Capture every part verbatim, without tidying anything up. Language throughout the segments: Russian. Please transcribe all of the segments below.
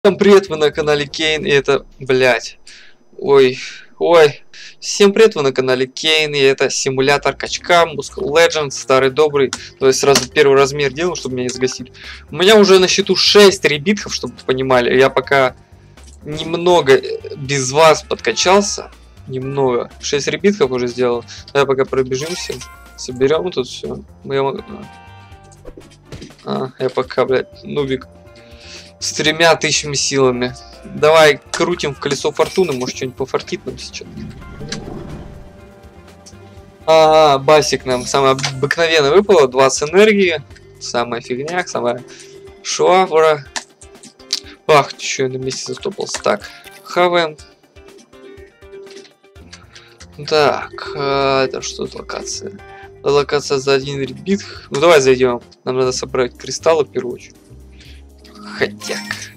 Всем привет, вы на канале Кейн, и это, блять, ой, ой, всем привет, вы на канале Кейн, и это симулятор качка, Muscle Legends, старый добрый, то есть сразу первый размер делал, чтобы меня не сгасить. У меня уже на счету шесть ребитков, чтобы вы понимали, я пока немного без вас подкачался, немного, шесть ребитков уже сделал, давай пока пробежимся, соберем тут все, я, а, я пока, блядь, нубик. С тремя тысячами силами. Давай крутим в колесо фортуны, может что-нибудь пофартит нам сейчас. А, басик нам самое обыкновенное выпало, двадцать энергии. Самая фигня, самая швабра. Ах, еще на месте застопался. Так, хаваем. Так, а, это что за локация? Локация за один ребит. Ну давай зайдем. Нам надо собрать кристаллы в первую очередь. Хотя.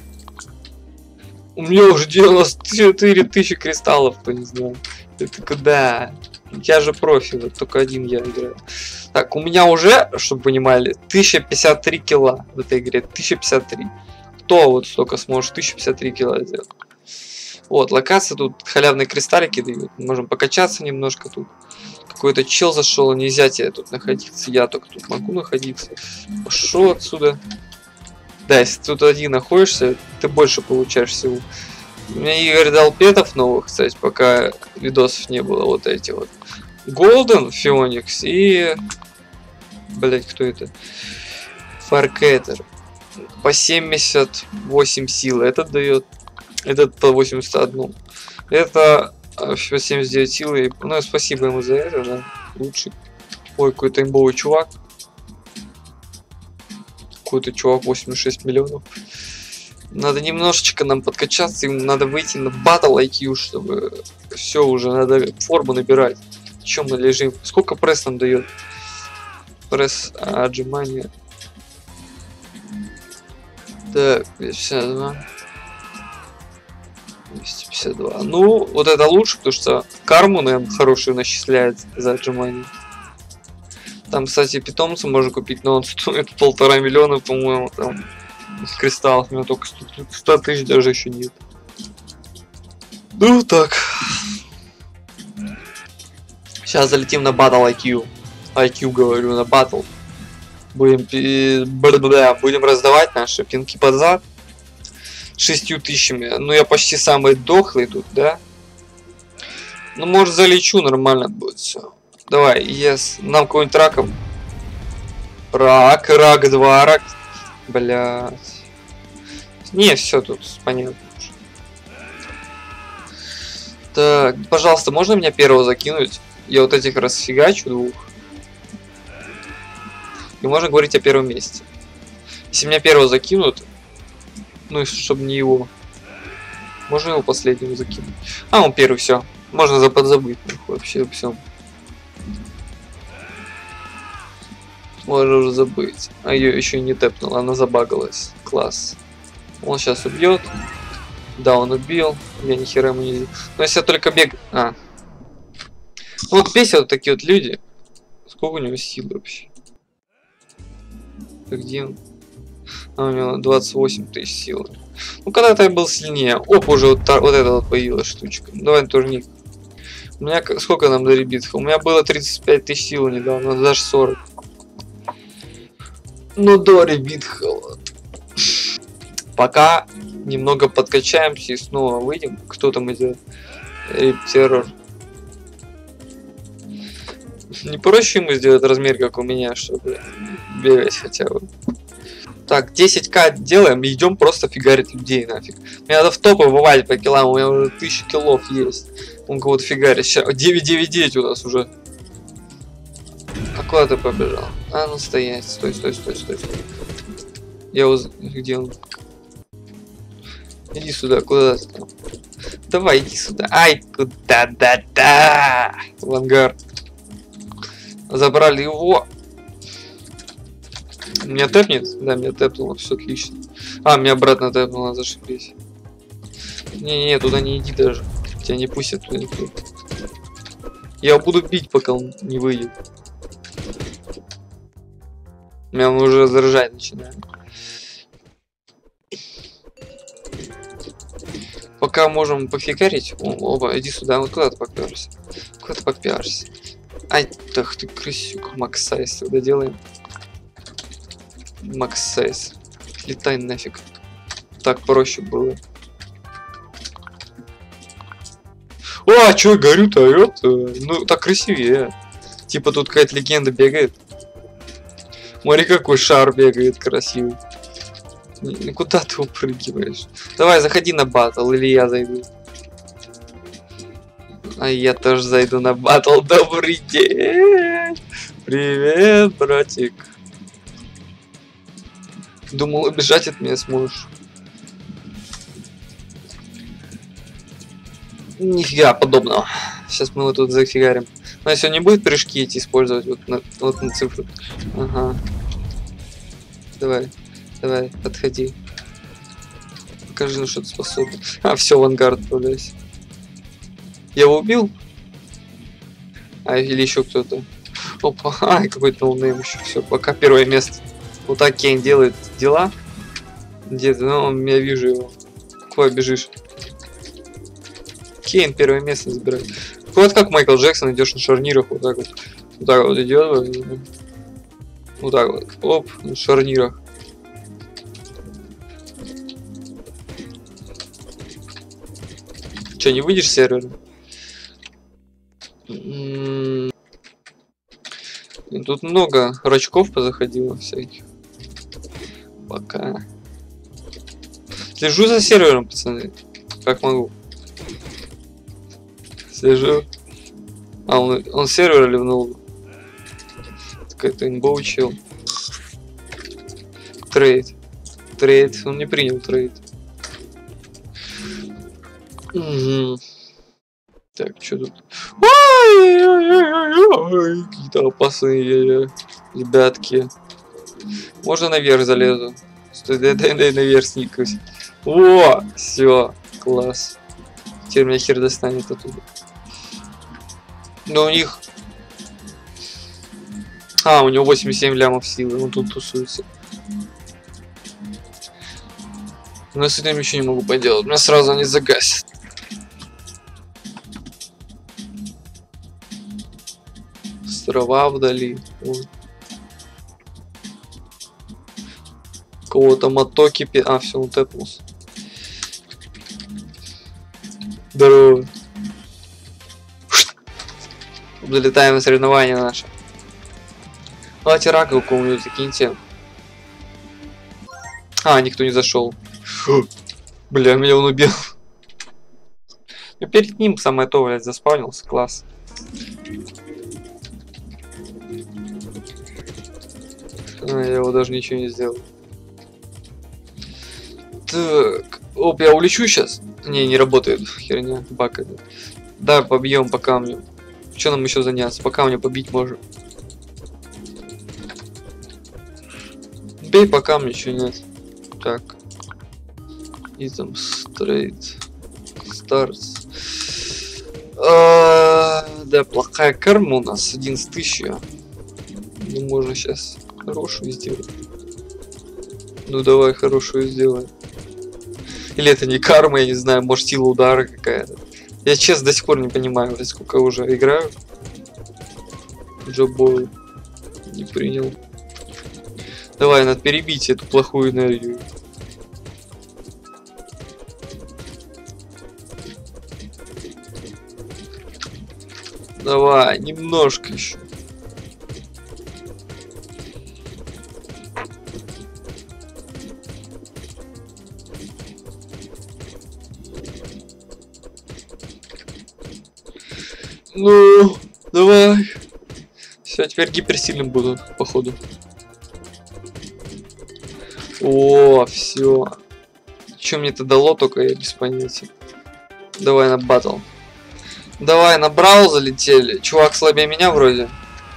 У меня уже девяносто четыре тысячи кристаллов, кто не знал. Это куда? Я же профи, вот только один я играю. Так, у меня уже, чтобы вы понимали, тысяча пятьдесят три килла в этой игре. тысяча пятьдесят три. Кто вот столько сможет тысяча пятьдесят три килла сделать? Вот, локация тут халявные кристаллики дают. Можем покачаться немножко тут. Какой-то чел зашел, нельзя тебе тут находиться. Я только тут могу находиться. Пошел отсюда. Да, если тут один находишься, ты больше получаешь всего. Мне Игорь дал петов новых, кстати, пока видосов не было. Вот эти вот. Golden, Феоникс и... Блять, кто это? Фаркетер. По семьдесят восемь силы. Этот дает. Этот по восемьдесят один. Это по семьдесят девять силы. Ну, спасибо ему за это, да. Лучший. Ой, какой-то имбовый чувак. Какой-то чувак восемьдесят шесть миллионов. Надо немножечко нам подкачаться, им надо выйти на батл ай кью, чтобы все уже надо форму набирать. Чем мы лежим? Сколько пресс нам дает? Пресс, а, отжимания. Так, двести пятьдесят два. двести пятьдесят два. Ну, вот это лучше, потому что карму, наверное, хорошую начисляет за отжимание. Там, кстати, питомца можно купить, но он стоит полтора миллиона, по-моему, там кристаллов. У меня только сто тысяч даже еще нет. Ну так. Сейчас залетим на батл ай кью. ай кью говорю, на батл. Будем, будем раздавать наши пинки под зад. Шестью тысячами. Ну я почти самый дохлый тут, да? Ну может залечу, нормально будет все. Давай, yes. Нам какой-нибудь раком. Рак, рак два, рак. Блядь. Не, все тут понятно. Так, пожалуйста, можно меня первого закинуть? Я вот этих расфигачу двух. И можно говорить о первом месте. Если меня первого закинут, ну и чтобы не его. Можно его последнему закинуть. А, он первый, все. Можно заподзабыть вообще все. Можно уже забыть. А ее еще и не тэпнула, она забагалась. Класс. Он сейчас убьет. Да, он убил. Я ни хера ему не сделал. Но если я только бег. А. Ну, вот бесят вот такие вот люди. Сколько у него силы вообще? Где он? А, у него двадцать восемь тысяч силы. Ну, когда-то я был сильнее. Оп, уже вот, вот эта вот появилась штучка. Давай турник. У меня сколько нам до ребитка? У меня было тридцать пять тысяч сил недавно, даже сорок. Ну до ребитка. Пока немного подкачаемся и снова выйдем. Кто там идет? Рептеррор. Не проще ему сделать размер, как у меня, чтобы бегать хотя бы. Так, десять ка делаем и идем просто фигарить людей нафиг. Мне надо в топы вывалить по килам, у меня уже тысяча киллов есть. Он кого-то фигарит. Сейчас девять девять девять у нас уже. А куда ты побежал? А, ну стоять. Стой, стой, стой, стой, стой. Я уз... Где он? Иди сюда, куда ты там? Давай, иди сюда. Ай, куда, да-да! В ангар. Забрали его. Меня тэпнет? Да, меня тэпнуло, все отлично. А, меня обратно тэпнуло, зашибись. Не-не-не, туда не иди даже. Тебя не пустят туда никто. Я буду бить, пока он не выйдет. Меня уже заржать начинает. пока можем пофигарить. О, оба, иди сюда. Вот куда ты попёрся? Куда ты попёрся? Ай, так ты крысюк. Максайз тогда делаем. Максайз. Летай нафиг. Так проще было. О, а чё, горю-то, это? Ну, так красивее. Типа тут какая-то легенда бегает. Смотри, какой шар бегает красивый. Ну, куда ты упрыгиваешь? Давай, заходи на батл, или я зайду. А я тоже зайду на батл. Добрый день! Привет, братик. Думал, убежать от меня сможешь. Нифига подобного. Сейчас мы вот тут зафигарим. Но если он не будет прыжки эти использовать, вот на, вот на цифру. Ага. Давай, давай, подходи. Покажи, на что ты способен. А, все, в ангар отправляйся. Я его убил? А, или еще кто-то. Опа, ай, какой-то ноунейм еще. Все, пока первое место. Вот так Кейн делает дела. Где ты? Ну, я вижу его. Куда бежишь? Кейн первое место забирает. Вот как Майкл Джексон, идешь на шарнирах, вот так вот. Вот так вот идет. Вот так вот. Оп, на шарнирах. Че, не выйдешь с сервера? Тут много рачков позаходило всяких. Пока. Слежу за сервером, пацаны. Как могу. Слежу. А, он, он сервер ливнул. Какой-то имбовый чел. Трейд. Трейд. Он не принял трейд. Угу. Так, что тут? Какие-то опасные ребятки. Можно наверх залезу. Стой, дай, дай, дай наверх сникаюсь. О, все, класс. Теперь меня хер достанет оттуда. Но у них... А, у него восемьдесят семь лямов силы, он тут тусуется. Но с этим ничего не могу поделать. Меня сразу они загасят. Острова вдали. Вот. Кого-то мотоки... А, все, он тэпнулся. Здорово. Залетаем на соревнования наши. Давайте рака у кого-нибудь закиньте. А, никто не зашел. Бля, меня он убил. Я перед ним самое то, блядь, заспавнился. Класс. А, я его даже ничего не сделал. Так. Оп, я улечу сейчас. Не, не работает. Херня. Баг это. Да, побьем по камню. Что нам еще заняться? По камню побить можем. Бей по камню, ничего нет. Так. И там стрейт. Старс. Да, плохая карма у нас. одиннадцать тысяч. Ну, можно сейчас хорошую сделать. Ну, давай хорошую сделаем. Или это не карма, я не знаю, может сила удара какая-то. Я честно до сих пор не понимаю, сколько уже играю. Джо Бойл не принял. Давай, надо перебить эту плохую энергию. Давай, немножко еще. Ну, давай. Все, теперь гиперсильным буду, походу. О, все. Что мне это дало, только я без понятия. Давай на батл. Давай на брау залетели. Чувак слабее меня вроде.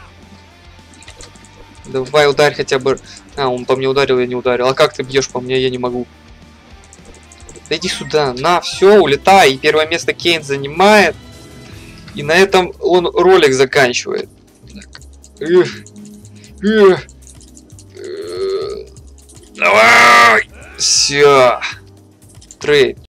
Давай ударь хотя бы. А, он по мне ударил, я не ударил. А как ты бьешь по мне, я не могу. Да иди сюда. На, все, улетай. И первое место Кейн занимает. И на этом он ролик заканчивает. Давай! Все. Трейд.